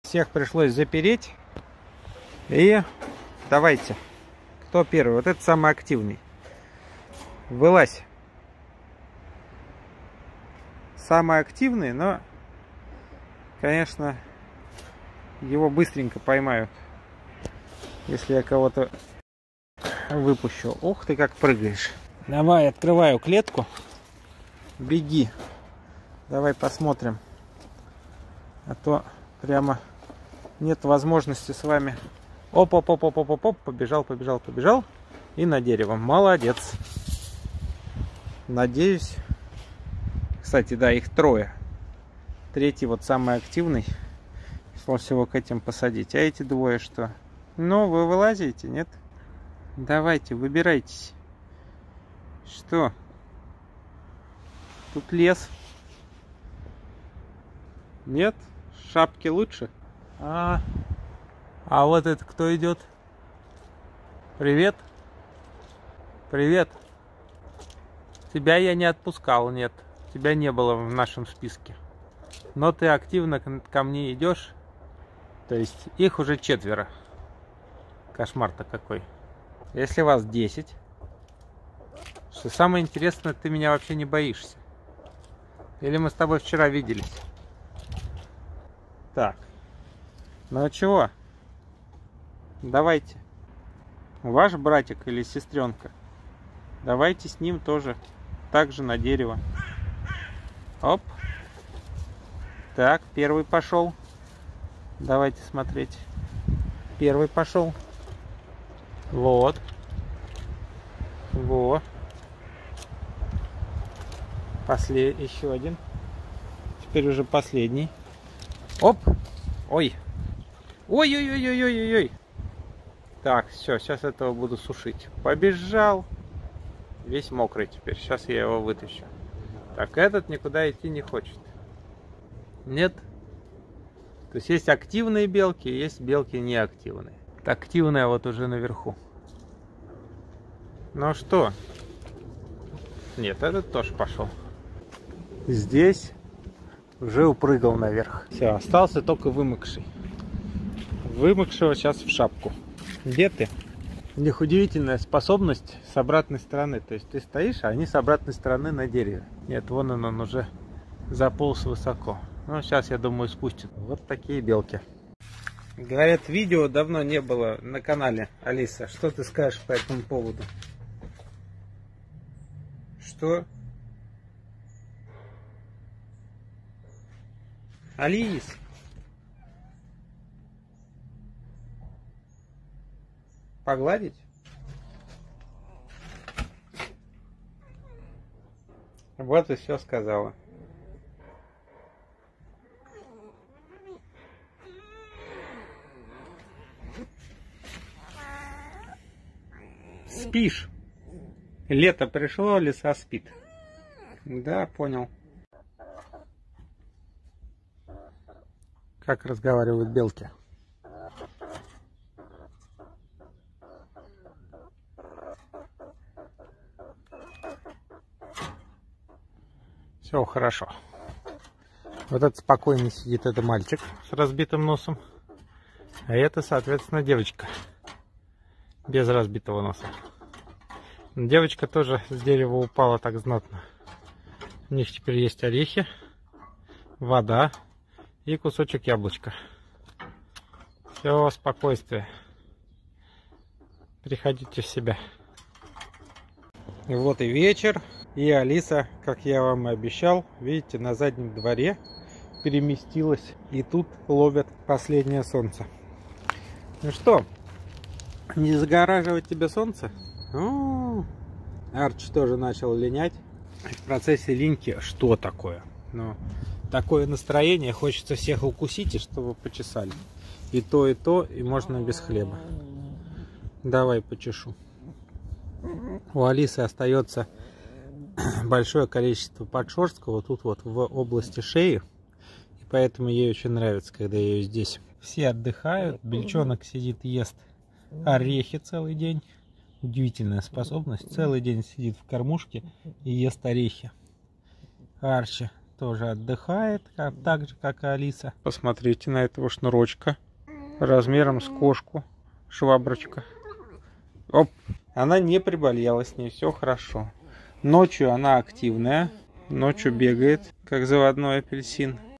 Всех пришлось запереть. И давайте. Кто первый? Вот этот самый активный. Вылазь. Самый активный, но, конечно, его быстренько поймают, если я кого-то выпущу. Ух ты, как прыгаешь. Давай, открываю клетку. Беги. Давай посмотрим. А то прямо нет возможности с вами. Оп-оп-оп-оп-оп-оп. Побежал, побежал, побежал. И на дерево. Молодец. Надеюсь. Кстати, да, их трое. Третий вот самый активный. Если всего к этим посадить. А эти двое что? Ну, вы вылазите, нет? Давайте, выбирайтесь. Что? Тут лес. Нет? Шапки лучше? А вот это кто идет? Привет. Привет. Тебя я не отпускал, нет. Тебя не было в нашем списке. Но ты активно ко мне идешь. То есть их уже 4. Кошмар-то какой. Если вас 10. Что самое интересное, ты меня вообще не боишься. Или мы с тобой вчера виделись? Так. Ну чего? Давайте. Ваш братик или сестренка? Давайте с ним тоже. Также на дерево. Оп. Так, первый пошел. Давайте смотреть. Первый пошел. Вот. Во. Еще один. Теперь уже последний. Оп. Ой. Ой-ой-ой-ой-ой-ой. Так, все, сейчас этого буду сушить. Побежал. Весь мокрый теперь. Сейчас я его вытащу. Так, этот никуда идти не хочет. Нет. То есть есть активные белки, есть белки неактивные. Активная вот уже наверху. Ну что? Нет, этот тоже пошел. Здесь уже упрыгал наверх. Все, остался только вымокший. Вымокшего сейчас в шапку. Где ты? У них удивительная способность с обратной стороны. То есть ты стоишь, а они с обратной стороны на дереве. Нет, вон он уже заполз высоко. Ну, сейчас, я думаю, спустит. Вот такие белки. Говорят, видео давно не было на канале. Алиса, что ты скажешь по этому поводу? Что? Алис? Погладить? Вот и все сказала. Спишь? Лето пришло, лиса спит. Да, понял. Как разговаривают белки? Все хорошо. Вот этот спокойно сидит, это мальчик с разбитым носом. А это, соответственно, девочка без разбитого носа. Девочка тоже с дерева упала так знатно. У них теперь есть орехи, вода и кусочек яблочка. Все, спокойствие. Приходите в себя. И вот и вечер. И Алиса, как я вам и обещал, видите, на заднем дворе переместилась. И тут ловят последнее солнце. Ну что, не загораживать тебе солнце? Арчи тоже начал линять. В процессе линьки что такое? Ну, такое настроение, хочется всех укусить, и чтобы почесали. И то, и можно без хлеба. Давай почешу. У Алисы остается большое количество подшерсткого тут вот в области шеи. И поэтому ей очень нравится, когда я ее здесь. Все отдыхают. Бельчонок сидит, ест орехи целый день. Удивительная способность. Целый день сидит в кормушке и ест орехи. Арчи тоже отдыхает, так же, как и Алиса. Посмотрите на этого шнурочка. Размером с кошку. Шваброчка. Оп! Она не приболела, с ней все хорошо. Ночью она активная. Ночью бегает, как заводной апельсин.